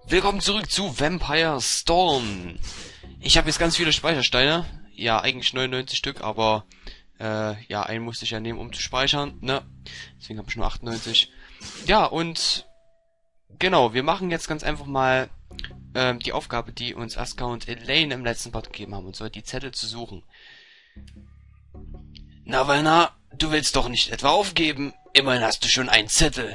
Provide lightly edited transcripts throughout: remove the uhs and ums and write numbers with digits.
Willkommen zurück zu Vampire Storm. Ich habe jetzt ganz viele Speichersteine. Ja, eigentlich 99 Stück, aber ja, einen musste ich ja nehmen, um zu speichern, ne? Deswegen habe ich nur 98. Ja, und genau, wir machen jetzt ganz einfach mal die Aufgabe, die uns Aska und Elaine im letzten Part gegeben haben, und zwar die Zettel zu suchen. Na, Valna, du willst doch nicht etwa aufgeben? Immerhin hast du schon einen Zettel.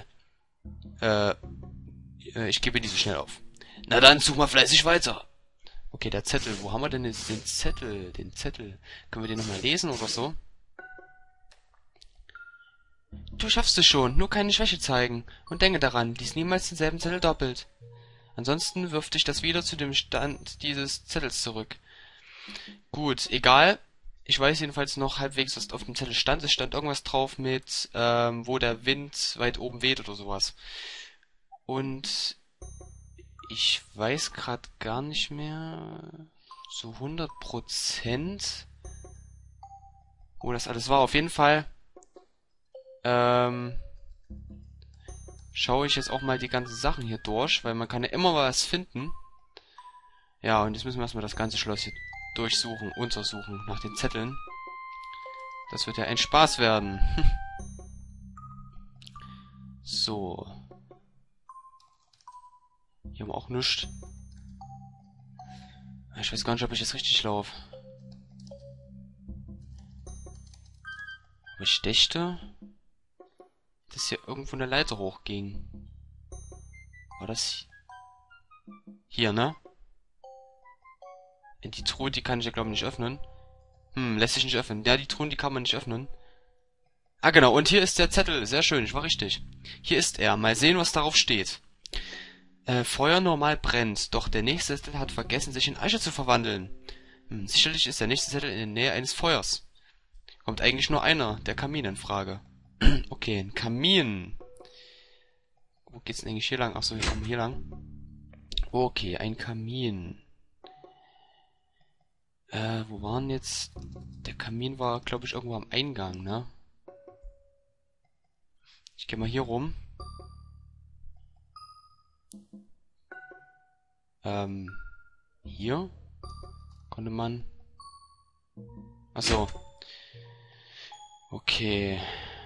Ich gebe diese schnell auf. Na dann, such mal fleißig weiter. Okay, der Zettel. Wo haben wir denn jetzt den Zettel? Den Zettel. Können wir den nochmal lesen oder so? Du schaffst es schon. Nur keine Schwäche zeigen. Und denke daran, lies niemals denselben Zettel doppelt. Ansonsten wirft dich das wieder zu dem Stand dieses Zettels zurück. Gut, egal. Ich weiß jedenfalls noch halbwegs, was auf dem Zettel stand. Es stand irgendwas drauf mit, wo der Wind weit oben weht oder sowas. Und ich weiß gerade gar nicht mehr so 100%, wo das alles war. Auf jeden Fall schaue ich jetzt auch mal die ganzen Sachen hier durch, weil man kann ja immer was finden. Ja, und jetzt müssen wir erstmal das ganze Schloss hier durchsuchen, untersuchen nach den Zetteln. Das wird ja ein Spaß werden. So. Hier haben wir auch nichts. Ich weiß gar nicht, ob ich jetzt richtig laufe. Aber ich dächte, dass hier irgendwo eine Leiter hochging. War das hier, ne? Die Truhe, die kann ich ja glaube ich nicht öffnen. Lässt sich nicht öffnen. Ja, die Truhen, die kann man nicht öffnen. Ah, genau. Und hier ist der Zettel. Sehr schön, ich war richtig. Hier ist er. Mal sehen, was darauf steht. Feuer normal brennt, doch der nächste Zettel hat vergessen, sich in Asche zu verwandeln. Sicherlich ist der nächste Zettel in der Nähe eines Feuers. Kommt eigentlich nur einer, der Kamin, in Frage. Okay, ein Kamin. Wo geht's denn eigentlich hier lang? Achso, hier kommen wir hier lang. Okay, ein Kamin. Wo waren jetzt... Der Kamin war, glaube ich, irgendwo am Eingang, ne? Ich gehe mal hier rum. Hier konnte man... Achso. Okay.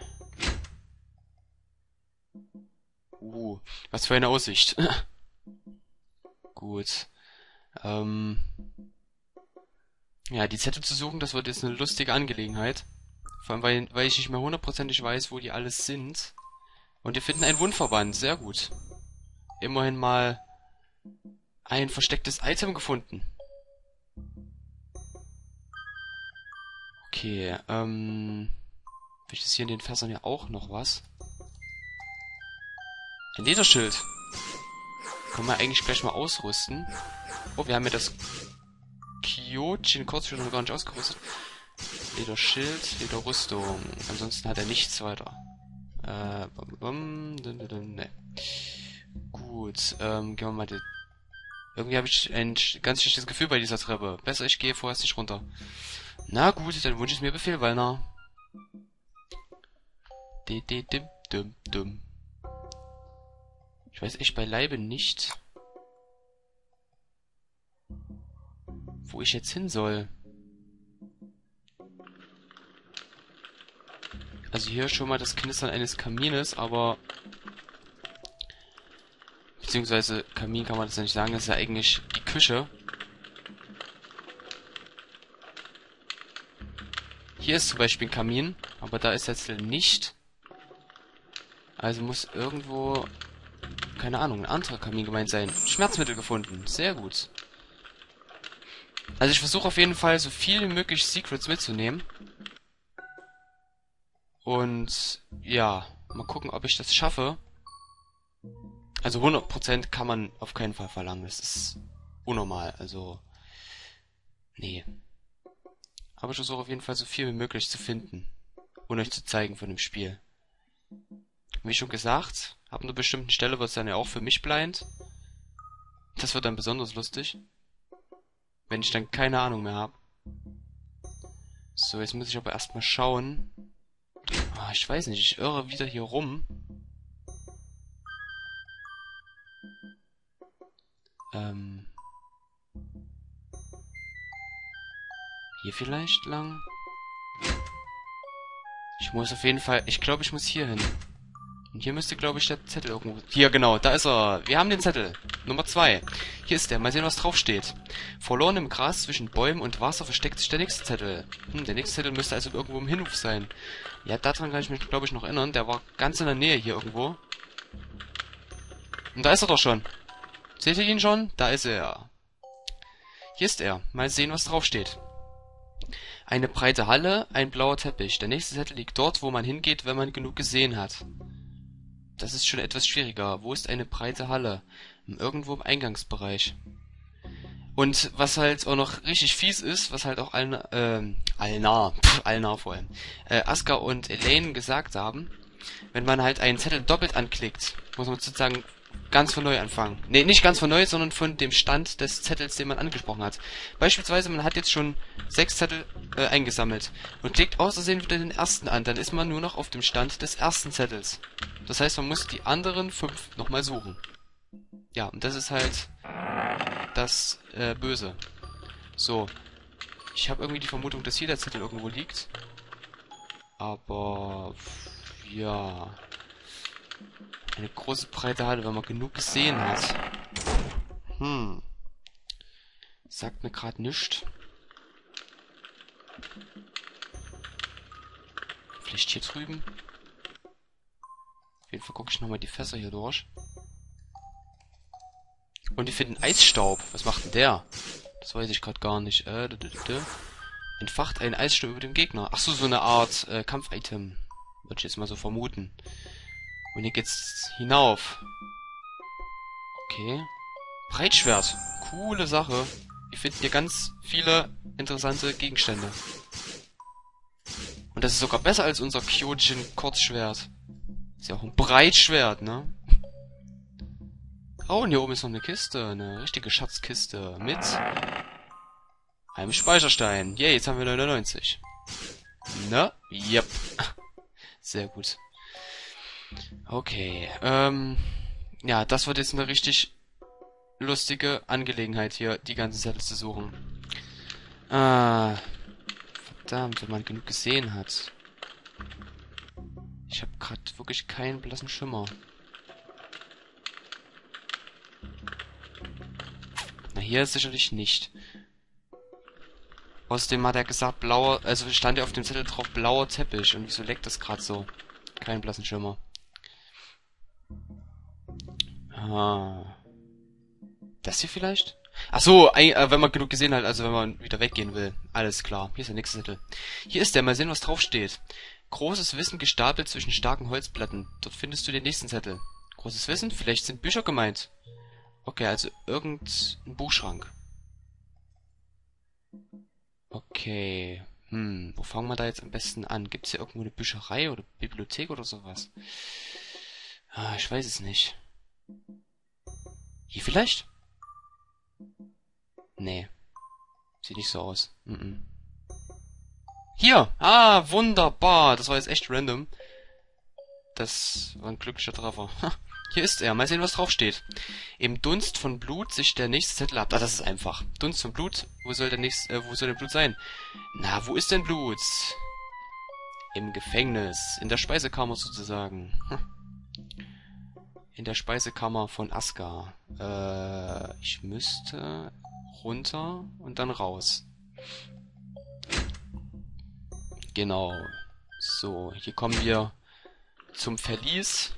Was für eine Aussicht. Gut. Ja, die Zettel zu suchen, das wird jetzt eine lustige Angelegenheit. Vor allem, weil ich nicht mehr hundertprozentig weiß, wo die alles sind. Und wir finden einen Wundverband. Sehr gut. Immerhin mal ein verstecktes Item gefunden. Okay, vielleicht ist hier in den Fässern ja auch noch was. Ein Lederschild. Können wir eigentlich gleich mal ausrüsten. Oh, wir haben ja das Kyojin Kurzschwert noch gar nicht ausgerüstet. Lederschild, Lederrüstung. Ansonsten hat er nichts weiter. Ne. Gut, gehen wir mal die... Irgendwie habe ich ein ganz schlechtes Gefühl bei dieser Treppe. Besser, ich gehe vorerst nicht runter. Na gut, dann wünsche ich mir Befehl, Valna. Ich weiß echt beileibe nicht, wo ich jetzt hin soll. Also hier schon mal das Knistern eines Kamines, aber... Beziehungsweise Kamin kann man das ja nicht sagen, das ist ja eigentlich die Küche. Hier ist zum Beispiel ein Kamin, aber da ist jetzt nicht. Also muss irgendwo, keine Ahnung, ein anderer Kamin gemeint sein. Schmerzmittel gefunden, sehr gut. Also ich versuche auf jeden Fall so viel wie möglich Secrets mitzunehmen. Und ja, mal gucken, ob ich das schaffe. Also 100% kann man auf keinen Fall verlangen. Das ist unnormal. Also, nee. Aber ich versuche auf jeden Fall so viel wie möglich zu finden. Und euch zu zeigen von dem Spiel. Wie schon gesagt, ab einer bestimmten Stelle wird es dann ja auch für mich blind. Das wird dann besonders lustig. Wenn ich dann keine Ahnung mehr habe. So, jetzt muss ich aber erstmal schauen. Ah, ich weiß nicht, ich irre wieder hier rum. Ähm... Hier vielleicht lang? Ich muss auf jeden Fall... Ich glaube, ich muss hier hin. Und hier müsste, glaube ich, der Zettel irgendwo... Hier, genau, da ist er. Wir haben den Zettel. Nummer 2. Hier ist der. Mal sehen, was drauf steht. Verloren im Gras zwischen Bäumen und Wasser versteckt sich der nächste Zettel. Der nächste Zettel müsste also irgendwo im Hinhof sein. Ja, daran kann ich mich, glaube ich, noch erinnern. Der war ganz in der Nähe hier irgendwo. Und da ist er doch schon. Seht ihr ihn schon? Da ist er. Hier ist er. Mal sehen, was drauf steht. Eine breite Halle, ein blauer Teppich. Der nächste Zettel liegt dort, wo man hingeht, wenn man genug gesehen hat. Das ist schon etwas schwieriger. Wo ist eine breite Halle? Irgendwo im Eingangsbereich. Und was halt auch noch richtig fies ist, was halt auch Alnar vor allem, Aska und Elaine gesagt haben, wenn man halt einen Zettel doppelt anklickt, muss man sozusagen ganz von neu anfangen. Nee, nicht ganz von neu, sondern von dem Stand des Zettels, den man angesprochen hat. Beispielsweise, man hat jetzt schon 6 Zettel eingesammelt und klickt aus Versehen wieder den ersten an, dann ist man nur noch auf dem Stand des ersten Zettels. Das heißt, man muss die anderen 5 nochmal suchen. Ja, und das ist halt das Böse. So. Ich habe irgendwie die Vermutung, dass hier der Zettel irgendwo liegt. Aber... ja... Eine große breite Halle, wenn man genug gesehen hat. Sagt mir gerade nichts. Vielleicht hier drüben. Auf jeden Fall gucke ich nochmal die Fässer hier durch. Und die finden Eisstaub. Was macht denn der? Das weiß ich gerade gar nicht. Entfacht einen Eisstaub über dem Gegner. Ach so, so eine Art Kampf-Item. Würde ich jetzt mal so vermuten. Und hier geht's hinauf. Okay. Breitschwert. Coole Sache. Wir finden hier ganz viele interessante Gegenstände. Und das ist sogar besser als unser Kyojin-Kurzschwert. Ist ja auch ein Breitschwert, ne? Oh, und hier oben ist noch eine Kiste. Eine richtige Schatzkiste. Mit einem Speicherstein. Yay, jetzt haben wir 99. Ne? Yep. Sehr gut. Okay, ja, das wird jetzt eine richtig lustige Angelegenheit hier, die ganzen Zettel zu suchen. Verdammt, wenn man genug gesehen hat. Ich habe gerade wirklich keinen blassen Schimmer. Na, hier sicherlich nicht. Außerdem hat er gesagt, blauer, also stand ja auf dem Zettel drauf, blauer Teppich. Und wieso leckt das gerade so? Keinen blassen Schimmer. Das hier vielleicht? Ach so, wenn man genug gesehen hat, also wenn man wieder weggehen will. Alles klar. Hier ist der nächste Zettel. Hier ist der. Mal sehen, was drauf steht. Großes Wissen gestapelt zwischen starken Holzplatten. Dort findest du den nächsten Zettel. Großes Wissen? Vielleicht sind Bücher gemeint. Okay, also irgendein Buchschrank. Okay. Wo fangen wir da jetzt am besten an? Gibt es hier irgendwo eine Bücherei oder Bibliothek oder sowas? Ich weiß es nicht. Hier vielleicht? Nee. Sieht nicht so aus. Hier! Wunderbar! Das war jetzt echt random. Das war ein glücklicher Treffer. Hier ist er. Mal sehen, was drauf steht. Im Dunst von Blut sich der nächste Zettel ab. Das ist einfach. Dunst von Blut. Wo soll denn Blut sein? Na, wo ist denn Blut? Im Gefängnis. In der Speisekammer sozusagen. In der Speisekammer von Aska. Ich müsste runter und dann raus. Genau. So, hier kommen wir zum Verlies.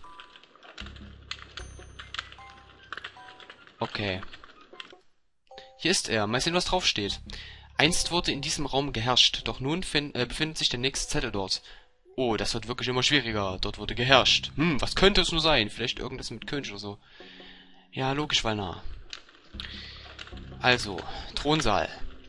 Okay. Hier ist er. Mal sehen, was drauf steht. Einst wurde in diesem Raum geherrscht, doch nun befindet sich der nächste Zettel dort. Oh, das wird wirklich immer schwieriger. Dort wurde geherrscht. Was könnte es nur sein? Vielleicht irgendwas mit König oder so. Ja, logisch, weil nah. Also, Thronsaal.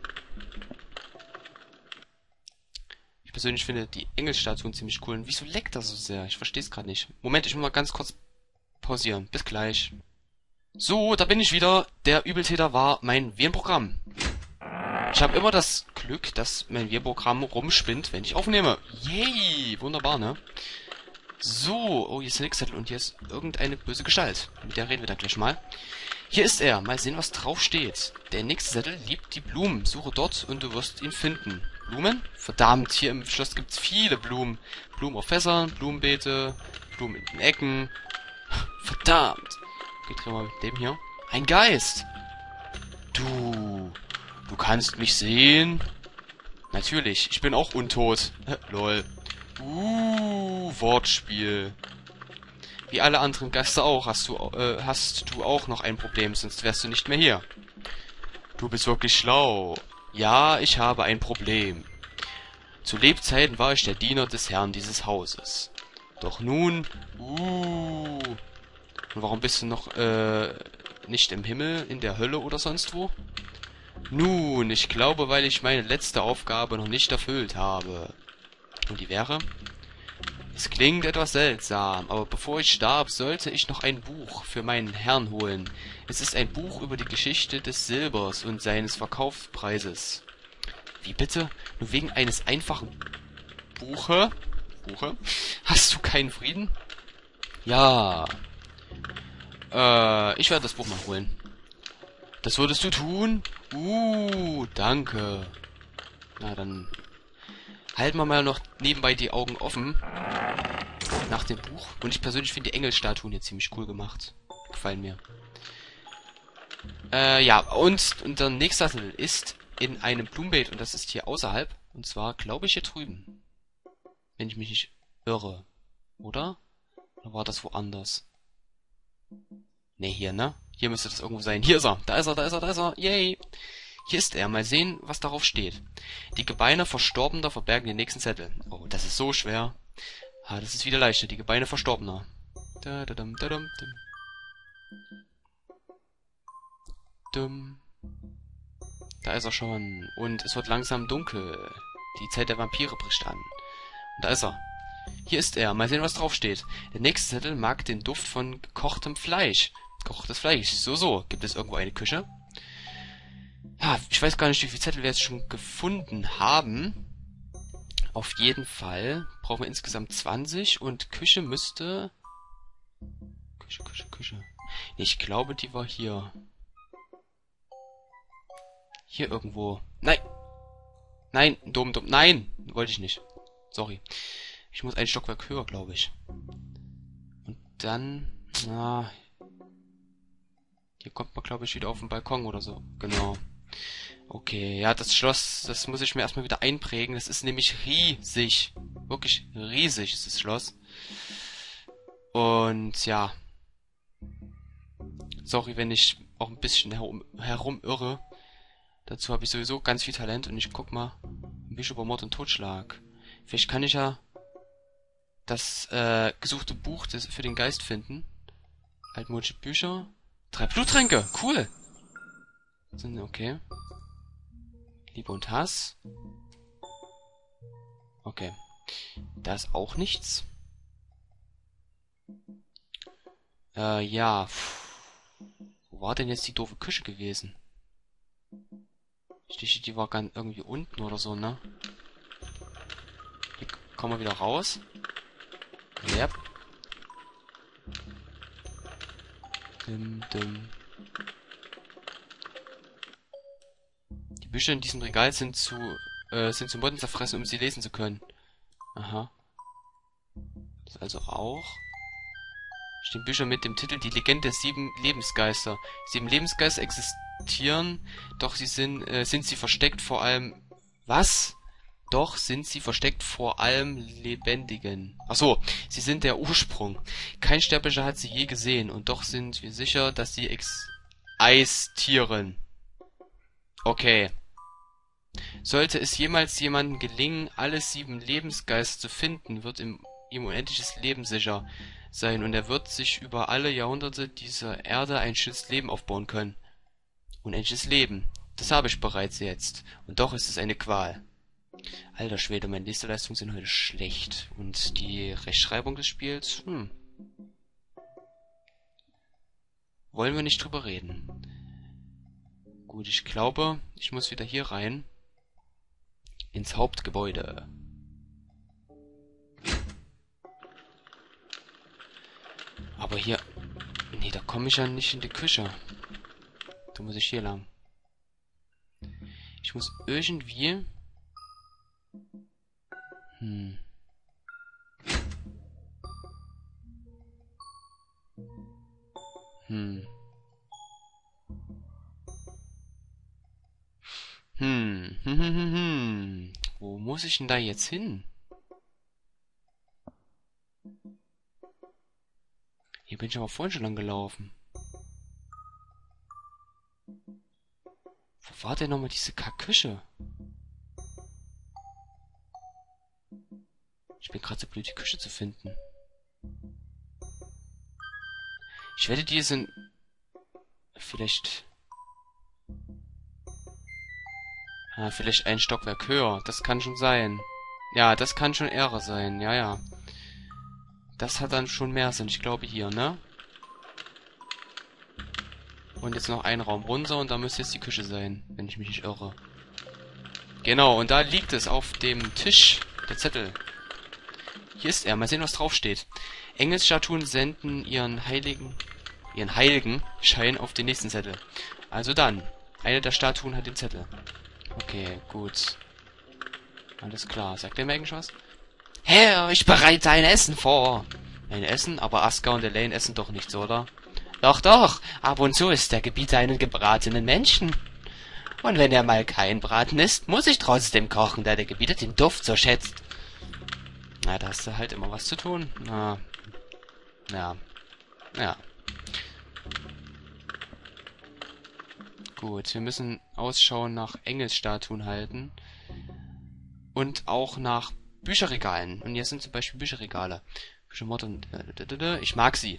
Ich persönlich finde die Engelsstatuen ziemlich cool. Und wieso leckt das so sehr? Ich verstehe es gerade nicht. Moment, ich muss mal ganz kurz pausieren. Bis gleich. So, da bin ich wieder. Der Übeltäter war mein Virenprogramm. Ich habe immer das Glück, dass mein Virenprogramm rumspinnt, wenn ich aufnehme. Yay! Wunderbar, ne? So, oh, hier ist der nächste Zettel und hier ist irgendeine böse Gestalt. Mit der reden wir dann gleich mal. Hier ist er. Mal sehen, was drauf steht. Der nächste Zettel liebt die Blumen. Suche dort und du wirst ihn finden. Blumen? Verdammt, hier im Schloss gibt's viele Blumen. Blumen auf Fässern, Blumenbeete, Blumen in den Ecken. Verdammt. Okay, drehen wir mit dem hier. Ein Geist. Du kannst mich sehen? Natürlich, ich bin auch untot. Lol. Wortspiel. Wie alle anderen Geister auch, hast du auch noch ein Problem, sonst wärst du nicht mehr hier. Du bist wirklich schlau. Ja, ich habe ein Problem. Zu Lebzeiten war ich der Diener des Herrn dieses Hauses. Doch nun, und warum bist du noch, nicht im Himmel, in der Hölle oder sonst wo? Nun, ich glaube, weil ich meine letzte Aufgabe noch nicht erfüllt habe. Und die wäre? Es klingt etwas seltsam, aber bevor ich starb, sollte ich noch ein Buch für meinen Herrn holen. Es ist ein Buch über die Geschichte des Silbers und seines Verkaufspreises. Wie bitte? Nur wegen eines einfachen Buche? Hast du keinen Frieden? Ja. Ich werde das Buch mal holen. Das würdest du tun? Danke. Na, dann halten wir mal noch nebenbei die Augen offen nach dem Buch. Und ich persönlich finde die Engelstatuen hier ziemlich cool gemacht. Gefallen mir. Ja, und der nächste Sattel ist in einem Blumenbeet. Und das ist hier außerhalb. Und zwar, glaube ich, hier drüben. Wenn ich mich nicht irre. Oder? Oder war das woanders? Ne, hier, ne? Hier müsste das irgendwo sein. Hier ist er. Da ist er. Yay. Hier ist er. Mal sehen, was darauf steht. Die Gebeine Verstorbener verbergen den nächsten Zettel. Oh, das ist so schwer. Ah, das ist wieder leichter. Die Gebeine Verstorbener. Da ist er schon. Und es wird langsam dunkel. Die Zeit der Vampire bricht an. Und da ist er. Hier ist er. Mal sehen, was drauf steht. Der nächste Zettel mag den Duft von gekochtem Fleisch. Gekochtes Fleisch. So. Gibt es irgendwo eine Küche? Ja, ich weiß gar nicht, wie viele Zettel wir jetzt schon gefunden haben. Auf jeden Fall brauchen wir insgesamt 20 und Küche müsste... Küche. Ich glaube, die war hier. Hier irgendwo. Nein, dumm. Nein, wollte ich nicht. Sorry. Ich muss ein Stockwerk höher, glaube ich. Und dann... hier kommt man, glaube ich, wieder auf den Balkon oder so. Genau. Okay, ja, das Schloss, das muss ich mir erstmal wieder einprägen. Das ist nämlich riesig. Wirklich riesig ist das Schloss. Und ja. Sorry, wenn ich auch ein bisschen herumirre. Dazu habe ich sowieso ganz viel Talent und ich guck mal. Ein bisschen über Mord und Totschlag. Vielleicht kann ich ja das gesuchte Buch für den Geist finden. Altmodische Bücher. 3 Bluttränke. Cool. Okay. Liebe und Hass. Okay. Da ist auch nichts. Ja. Wo war denn jetzt die doofe Küche gewesen? Ich dachte, die war ganz irgendwie unten oder so, ne? Hier kommen wir wieder raus. Yep. Die Bücher in diesem Regal sind zu Motten zerfressen, um sie lesen zu können. Aha. Das also auch. Stehen Bücher mit dem Titel Die Legende der 7 Lebensgeister. 7 Lebensgeister existieren, doch sind sie versteckt vor allem... Was? Doch sind sie versteckt vor allem Lebendigen. Ach so, sie sind der Ursprung. Kein Sterblicher hat sie je gesehen, und doch sind wir sicher, dass sie existieren. Okay. Sollte es jemals jemandem gelingen, alle 7 Lebensgeister zu finden, wird ihm unendliches Leben sicher sein, und er wird sich über alle Jahrhunderte dieser Erde ein schönes Leben aufbauen können. Unendliches Leben. Das habe ich bereits jetzt. Und doch ist es eine Qual. Alter Schwede, meine Leseleistungen sind heute schlecht. Und die Rechtschreibung des Spiels, wollen wir nicht drüber reden. Gut, ich glaube, ich muss wieder hier rein. Ins Hauptgebäude. Aber hier... Nee, da komme ich ja nicht in die Küche. Da muss ich hier lang. Ich muss irgendwie... Hm. Hm. Wo muss ich denn da jetzt hin? Hier bin ich aber vorhin schon lang gelaufen. Wo war denn nochmal diese Kackküche? Ich bin gerade so blöd, die Küche zu finden. Ich wette, die sind... Vielleicht... Ah, vielleicht ein Stockwerk höher. Das kann schon sein. Ja, das kann schon Ehre sein. Ja, ja. Das hat dann schon mehr Sinn. Ich glaube hier, ne? Und jetzt noch ein Raum runter und da müsste jetzt die Küche sein, wenn ich mich nicht irre. Genau, und da liegt es auf dem Tisch. Der Zettel. Hier ist er. Mal sehen, was draufsteht. Engelsstatuen senden ihren heiligen Schein auf den nächsten Zettel. Also dann. Eine der Statuen hat den Zettel. Okay, gut. Alles klar. Sagt der mir eigentlich was? Herr, ich bereite ein Essen vor. Ein Essen? Aber Aska und Elaine essen doch nichts, oder? Doch, doch. Ab und zu isst der Gebieter einen gebratenen Menschen. Und wenn er mal kein Braten isst, muss ich trotzdem kochen, da der Gebieter den Duft so schätzt. Na, da hast du halt immer was zu tun. Na, ja. Ja. Gut, wir müssen Ausschau nach Engelsstatuen halten. Und auch nach Bücherregalen. Und hier sind zum Beispiel Bücherregale. Büchermord und... Ich mag sie.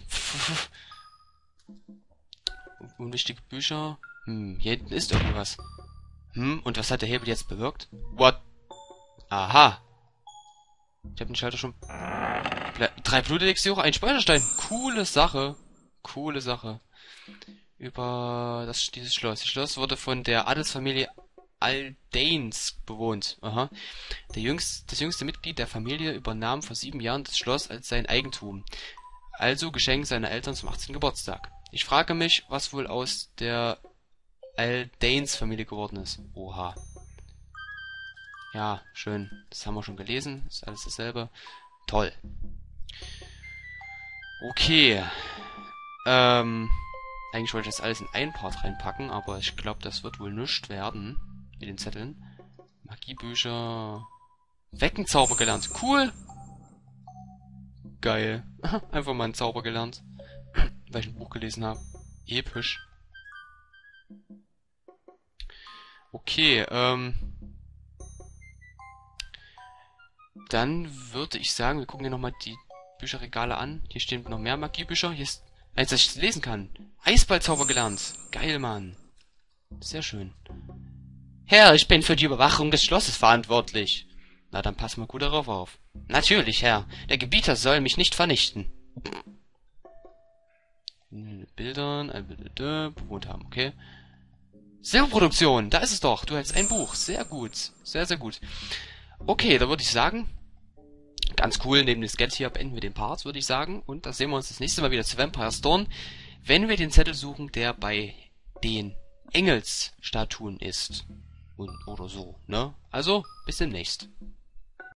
Unwichtige Bücher. Hier hinten ist irgendwas. Und was hat der Hebel jetzt bewirkt? What? Aha. Ich habe den Schalter schon... 3 Blutelixiere, ein Speicherstein. Coole Sache. Coole Sache. Über dieses Schloss. Das Schloss wurde von der Adelsfamilie Aldanes bewohnt. Aha. Das jüngste Mitglied der Familie übernahm vor 7 Jahren das Schloss als sein Eigentum. Also Geschenk seiner Eltern zum 18. Geburtstag. Ich frage mich, was wohl aus der Aldanes Familie geworden ist. Oha. Ja, schön. Das haben wir schon gelesen. Ist alles dasselbe. Toll. Okay. Eigentlich wollte ich das alles in ein Part reinpacken, aber ich glaube, das wird wohl nichts werden. Mit den Zetteln. Magiebücher. Weckenzauber gelernt. Cool. Geil. Einfach mal einen Zauber gelernt. Weil ich ein Buch gelesen habe. Episch. Okay, dann würde ich sagen, wir gucken hier nochmal die Bücherregale an. Hier stehen noch mehr Magiebücher. Hier ist eins, das ich lesen kann. Eisballzauber gelernt. Geil, Mann. Sehr schön. Herr, ich bin für die Überwachung des Schlosses verantwortlich. Na, dann passen wir gut darauf auf. Natürlich, Herr. Der Gebieter soll mich nicht vernichten. Bildern, bewohnt haben, okay. Silberproduktion, da ist es doch. Du hältst ein Buch. Sehr gut. Sehr, sehr gut. Okay, da würde ich sagen, ganz cool, neben dem Sketch hier beenden wir den Part, würde ich sagen. Und da sehen wir uns das nächste Mal wieder zu Vampire's Dawn, wenn wir den Zettel suchen, der bei den Engelsstatuen ist. Oder so, ne? Also, bis demnächst.